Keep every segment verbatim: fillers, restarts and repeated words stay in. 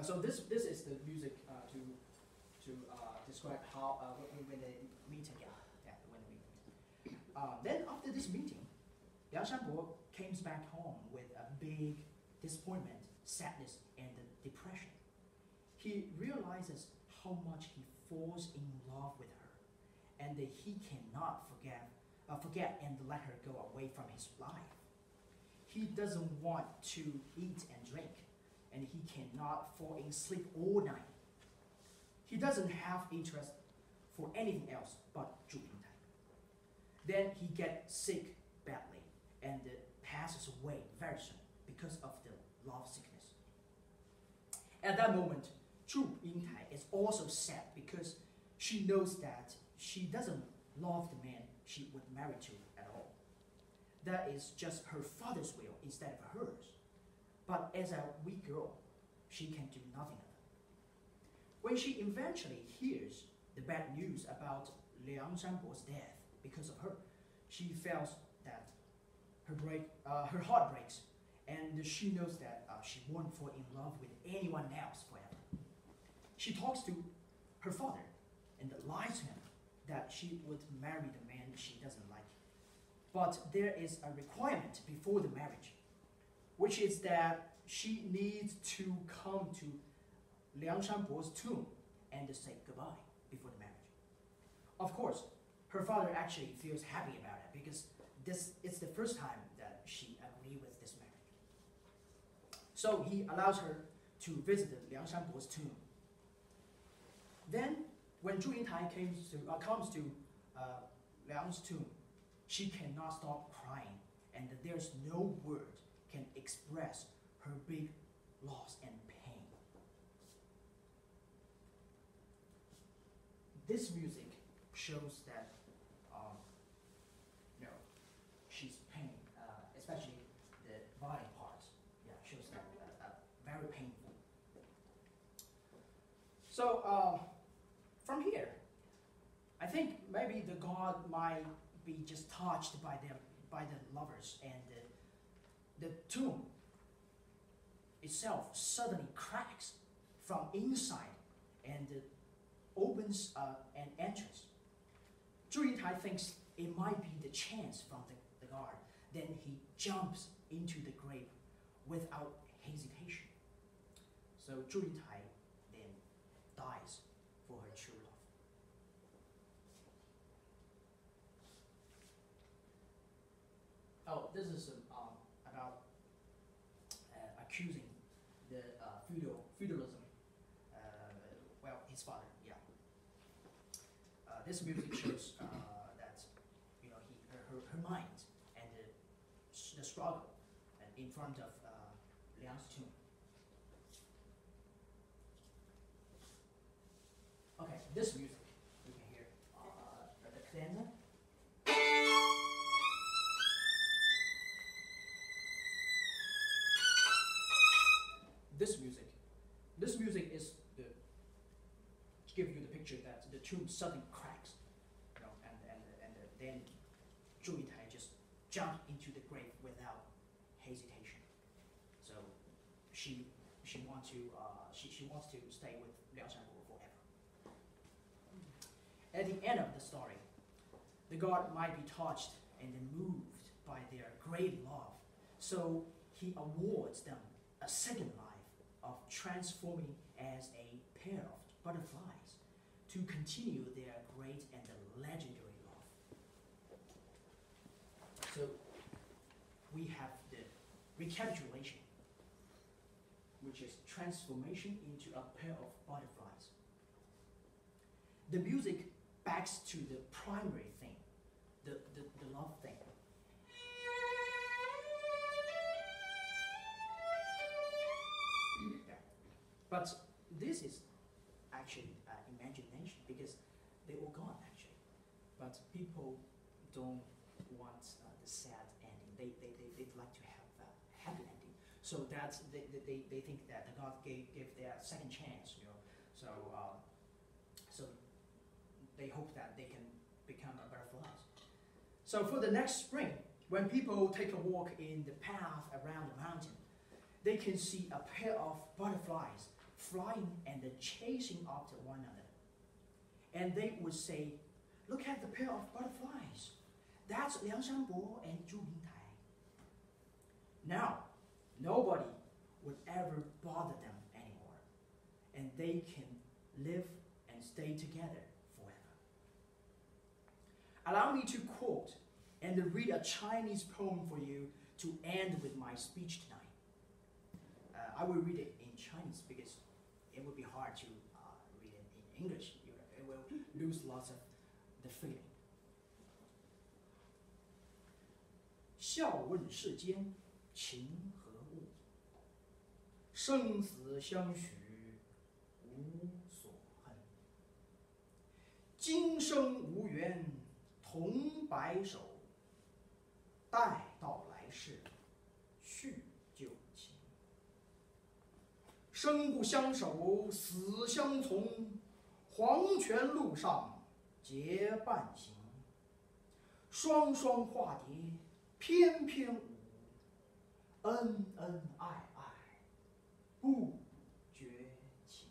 so this this is the music uh, to to uh, describe how uh, when, when they meet again. Yeah, when they meet. Uh, then after this meeting, Liang Shanbo came back home with a big disappointment, sadness, and depression. He realizes how much he falls in love with her, and that he cannot forget, uh, forget and let her go away from his life. He doesn't want to eat and drink, and he cannot fall in sleep all night. He doesn't have interest for anything else but Zhu Yingtai. Then he gets sick badly and uh, passes away very soon because of the love sickness. At that moment, Zhu Yingtai is also sad because she knows that she doesn't love the man she would marry to at all. That is just her father's will instead of hers. But as a weak girl, she can do nothing of it. When she eventually hears the bad news about Liang Shanbo's death because of her, she feels that her, break, uh, her heart breaks, and she knows that uh, she won't fall in love with anyone else forever. She talks to her father and lies to him that she would marry the man she doesn't like. But there is a requirement before the marriage, which is that she needs to come to Liang Shanbo's tomb and say goodbye before the marriage. Of course, her father actually feels happy about it because this is the first time that she agreed with this marriage. So he allows her to visit Liang Shanbo's tomb. Then, when Zhu Yingtai comes to, uh, comes to uh, Liang's tomb, she cannot stop crying, and there's no word can express her big loss and pain. This music shows that, um, you know, she's pain, uh, especially the violin parts. Yeah, shows that uh, uh, very painful. So uh, from here, I think maybe the god might be just touched by them, by the lovers, and the, the tomb itself suddenly cracks from inside and uh, opens uh, an entrance. Zhu Yingtai thinks it might be the chance from the, the guard. Then he jumps into the grave without hesitation. So Zhu Yingtai then dies for her true love. Oh, this is um, about uh, accusing the uh, feudal feudalism. Uh, well, his father, yeah. Uh, this music shows uh, that you know he her, her, her mind and the, the struggle in front of uh, Liang's tomb. Okay, this music you can hear uh, the cadenza. This music, this music is the to give you the picture that the tomb suddenly cracks, you know, and and and then Zhu Yingtai just jumped into the grave without hesitation. So she she wants to uh, she she wants to stay with Liang Shanbo forever. At the end of the story, the god might be touched and moved by their great love, so he awards them a second life of transforming as a pair of butterflies to continue their great and legendary love. So we have the recapitulation, which is transformation into a pair of butterflies. The music backs to the primary thing, the, the, the love thing. Yeah. But this is actually uh, imagination because they all gone actually. But people don't want uh, the sad ending. They, they, they, they'd like to have a happy ending. So that's, they, they, they think that the God gave, gave their second chance, you know. So, um, so they hope that they can become a butterflies. So for the next spring, when people take a walk in the path around the mountain, they can see a pair of butterflies flying and chasing after one another. And they would say, look at the pair of butterflies. That's Liang Shanbo and Zhu Yingtai. Now, nobody would ever bother them anymore. And they can live and stay together forever. Allow me to quote and read a Chinese poem for you to end with my speech tonight. Uh, I will read it in Chinese because it would be hard to uh, read it in English. You, it will lose lots of the feeling. 笑问世间情何物，生死相许无所恨。今生无缘同白首，待到来世续旧情。生不相守，死相从，黄泉路上结伴行。双双化蝶翩翩舞，恩恩爱爱不绝情。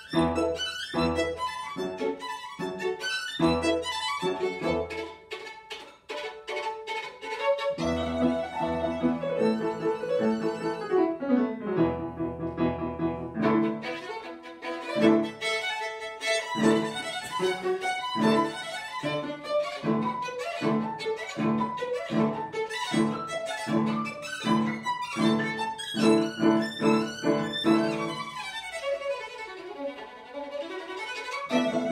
Thank you.